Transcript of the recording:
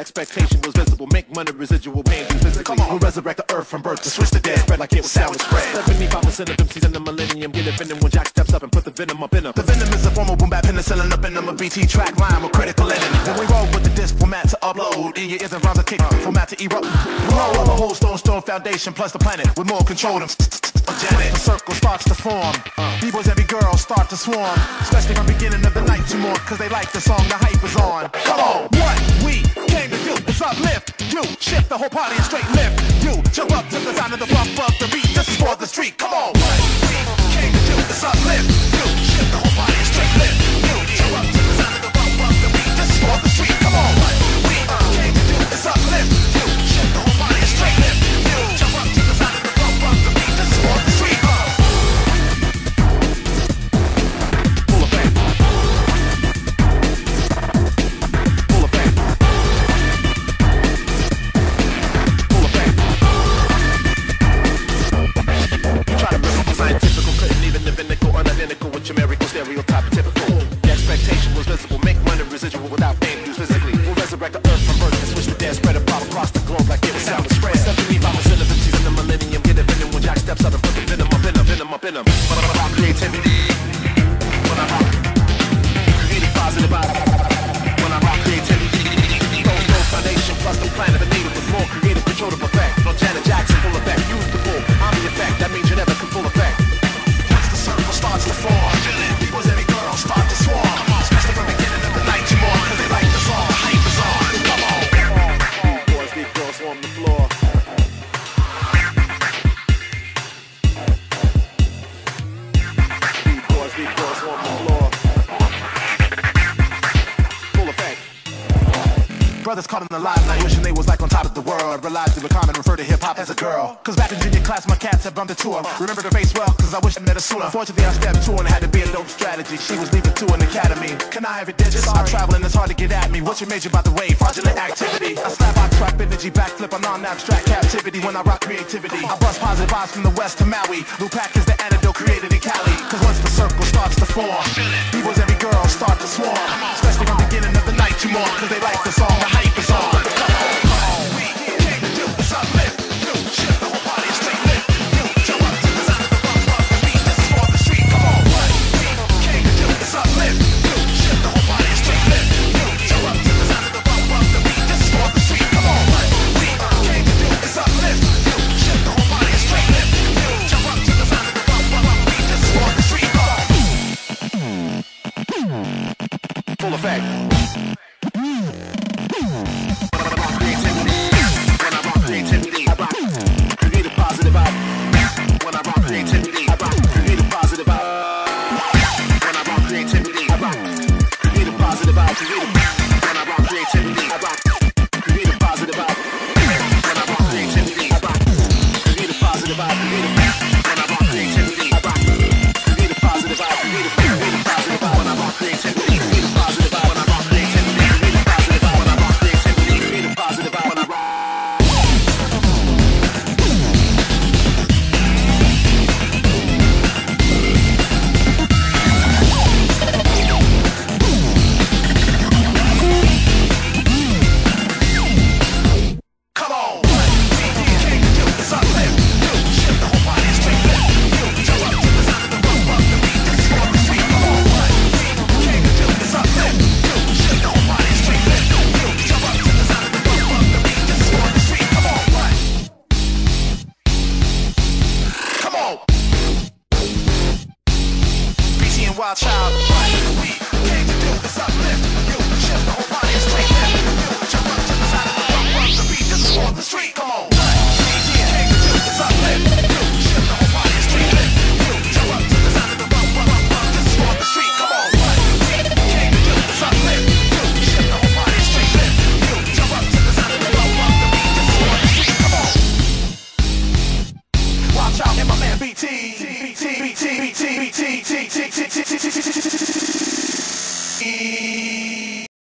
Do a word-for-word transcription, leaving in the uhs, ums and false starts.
expectation was visible. Make money, residual pain be physically. We'll resurrect the earth from birth to switch the dead. Spread like it was sandwich spread. seventy-five percent of M Cs in the millennium get offended when Jack steps up and put the venom up in them. The venom is a form of boom bap penicillin up in them. A B T track line with critical enemy. Then we roll with the disc format to upload. In your ears and rounds of kick format to erupt. We roll on the whole stone stone foundation plus the planet with more control than Janet. The circle starts to form. B-boys, every girl start to swarm. Especially from beginning of the night to more. Cause they like the song, the hype is on. Come on, what we came to do is uplift you. Shift the whole party and straight lift you. Jump up to the sound of the bump of the beat. This is for the street. Come on, what we came to do is uplift you. Shift the whole party and straight lift you. Jump up to the sound of the bump of the beat. This is for the street. Come on, what we came to do is uplift you. Shift the whole party and straight lift you. Jump up to the sound of the bump of the beat. This is for the street. Stereotype typical. The expectation was visible. Make money residual without fame used physically. We'll resurrect the earth from birth and switch the dead. Spread it pop across the globe like it was sound spread. seventy-five percent of M Cs in the millennium get offended when Jack steps up and put the venom up in them, venom up in them. When I'm about creativity, when I'm about creative positive vibe, when I'm about creativity, those no foundation plus the planet the native with more creative control to perfect. No Janet Jackson full effect. Use the full. I'm the effect. That means you never can full effect. Once the circle starts to form. Start to swarm, especially from the beginning of the night to more, cause they like the song, the hype is on. Come on, boys, these girls on the floor. These boys, these girls on the floor. Full effect. Brothers caught in the limelight, wishing they was like on top of the world. Relied through the comment, refer to hip-hop as a girl. Cause back in junior class, my cats had bumped into her. Remember the face well, cause I wish I met her sooner. Fortunately, I stepped to her and had to be a dope strategy. She was leaving to an academy. Can I have it digits? I'm traveling, it's hard to get at me. What's your major, by the way? Fraudulent activity. I slap, I trap energy, backflip, a non-abstract captivity. When I rock creativity, I bust positive vibes from the west to Maui. Lupac is the antidote created in Cali. Cause once the circle starts to form, B-boys, every girl start to swarm. Especially from the beginning of the night to more, cause they like the song, the hype is on.